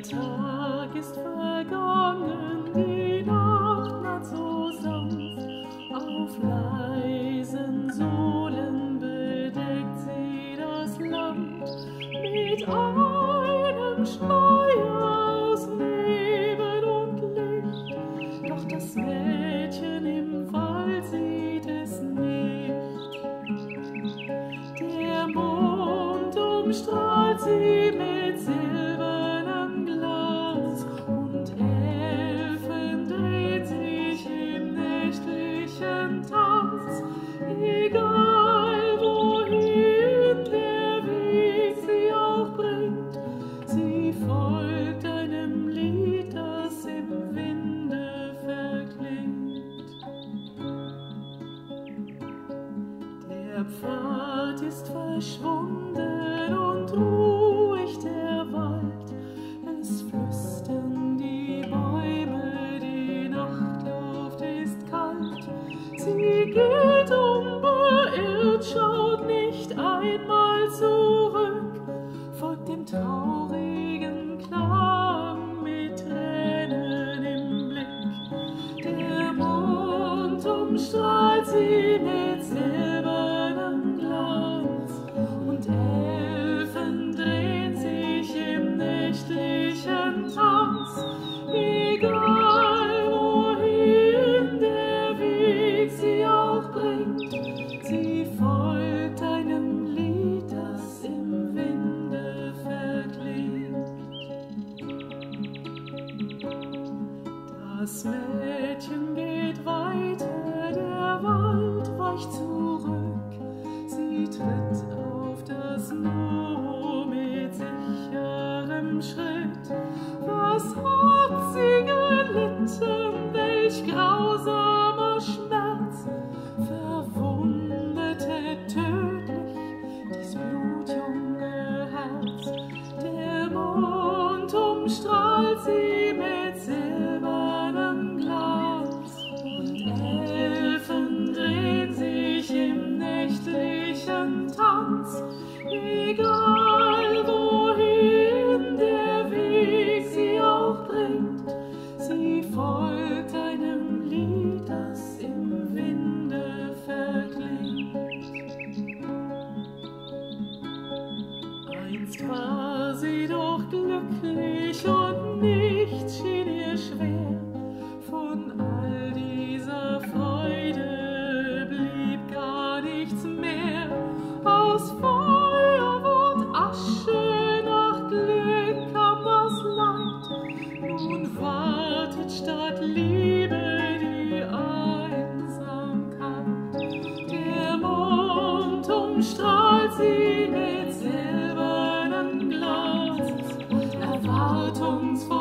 Der Tag ist vergangen, die Nacht naht so sanft, auf leisen Sohlen bedeckt sie das Land mit einem Schleier aus Nebel und Licht. Doch das Mädchen im Wald sieht es nicht. Der Mond umstrahlt sie mit silbernem Glanz und Elfen dreht sich im nächtlichen Tanz. Egal wohin der Weg sie auch bringt, sie folgt einem Lied, das im Winde verklingt. Der Pfad ist verschwunden und ruhig der Wald, es flüstern die Bäume, die Nachtluft ist kalt. Sie geht unbeirrt, schaut nicht einmal zurück, folgt dem traurigen Klang mit Tränen im Blick. Der Mond umstrahlt sie mit silbernem Glanz und Elfen drehen sich im nächtlichen Tanz. Egal wohin der Weg sie auch bringt, sie folgt einem Lied, das im Winde verklingt. Das Mädchen geht weiter, der Wald weicht zurück. Sie tritt auf das Moor mit sicherem Schritt. Was hat sie gelitten, welch grausamer Schmerz, verwundete tödlich dies blutjunge Herz. Der Mond umstrahlt sie mit silbernem Glanz und Elfen drehen sich im nächtlichen Tanz. Egal wohin der Weg sie auch bringt, sie folgt einem Lied, das im Winde verklingt. Einst war sie doch glücklich und nichts schien ihr schwer. Von all dieser Freude blieb gar nichts mehr. Aus Feuer und Asche nach Glück kam das Leid. Nun wartet statt Liebe die Einsamkeit. Der Mond umstrahlt sie mit silbernem Glanz, erwartungsvoll